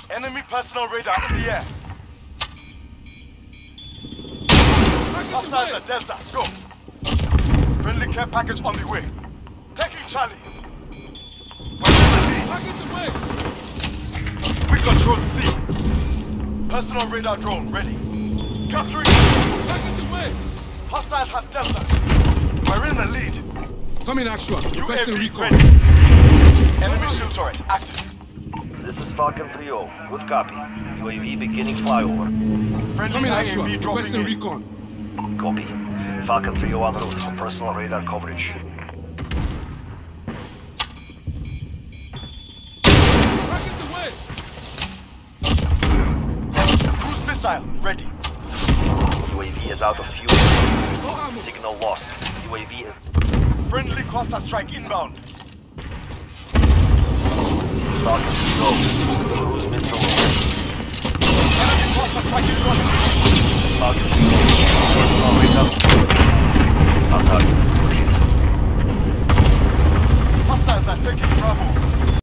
Enemy personal radar in the air. Hostiles at Delta, go. Friendly care package on the way. Taking Charlie. Package away. We control C. Personal radar drone ready. Capturing. Package away. Hostiles have Delta. We're in the lead. Come in actual. Requesting UAV recon. ready. Enemy shield turret active. This is Falcon 3-0. Good copy. UAV beginning flyover. Friendly Come in actual. IAV dropping Requesting in. Copy. recon. Falcon 3-0 en route for personal radar coverage. Package away. Cruise missile ready. UAV is out of fuel. No ammo. Signal lost. UAV is... Friendly cluster strike inbound. Falcon 3-0. Cruise missile. Enemy cluster strike inbound.